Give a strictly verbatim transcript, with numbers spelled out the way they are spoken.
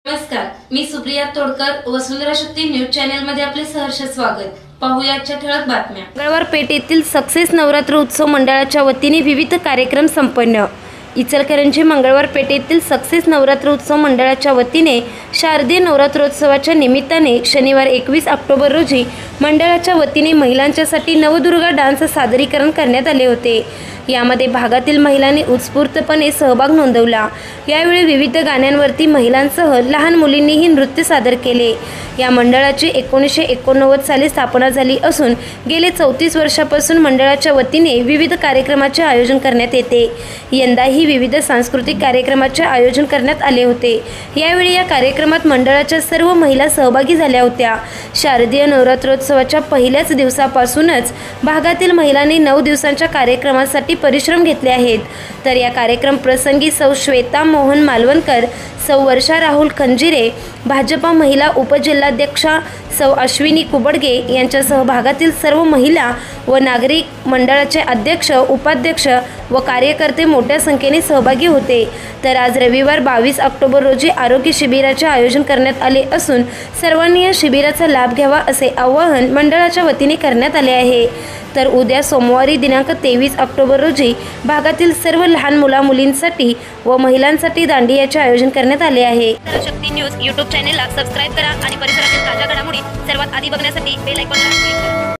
नमस्कार, मी Supriya Todkar, Vasundhara Shakti news channel मध्ये आपले सहर्ष स्वागत। पाहूया आजच्या ठळक बातम्या। मंगळवार पेठेतील सक्सेस नवरात्र उत्सव मंडळाच्या वतीने विविध कार्यक्रम संपन्न। इचलकरंजी मंगळवार पेठेतील सक्सेस नवरात्र उत्सव मंडळाच्या वतीने शारदीय नवरात्रोत्सवाच्या निमित्ताने शनिवार एकवीस ऑक्टोबर रोजी मंडळाच्या वतीने महिलांच्यासाठी नवदुर्गा डान्स सादरीकरण करण्यात आले होते। यामध्ये भागातील महिलांनी उत्स्फूर्तपणे सहभाग नोंदवला। यावेळी विविध गाण्यांवरती महिलांसह लहान मुलींनीही नृत्य सादर केले। या मंडळाची एकोणीसशे एकोणनव्वद साली स्थापना झाली असून गेले चौतीस वर्षापासून मंडळाच्या वतीने विविध कार्यक्रमाचे आयोजन करण्यात येते। यंदाही विविध सांस्कृतिक कार्यक्रमाचे आयोजन करण्यात आले होते। यावेळी या कार्यक्रमात मंडळाच्या सर्व महिला सहभागी झाल्या होत्या। शारदीय नवरात्रोत्सवाच्या पहिल्याच दिवसापासूनच भागातील महिलांनी नऊ दिवसांच्या कार्यक्रमासाठी परिश्रम घेतले आहेत। तर या कार्यक्रम प्रसंगी सौ श्वेता मोहन मालवणकर, सौ वर्षा राहुल खंजिरे, भाजपा महिला उपजिल्हाध्यक्षा सौ अश्विनी कुबडगे यांच्यासह भागातील सर्व महिला व नागरिक, मंडळाचे अध्यक्ष, उपाध्यक्ष व कार्यकर्ते मोठ्या संख्येने सहभागी होते। तर आज रविवार बावीस ऑक्टोबर रोजी आरोग्य शिबिराचे आयोजन करण्यात आले असून सर्वांनी या शिबिराचा लाभ घ्यावा असे आवाहन मंडळाच्या वतीने करण्यात आले आहे। तर उद्या सोमवारी दिनांक तेवीस ऑक्टोबर रोजी भागातील सर्व लहान मुला मुलींसाठी व महिलांसाठी दांडियाचे आयोजन करण्यात आले आहे। शक्ती न्यूज यूट्यूब चॅनेलला सबस्क्राइब करा आणि परिसरातील ताज्या घडामोडी सर्वात आधी बघण्यासाठी बेल आयकॉनला क्लिक करा।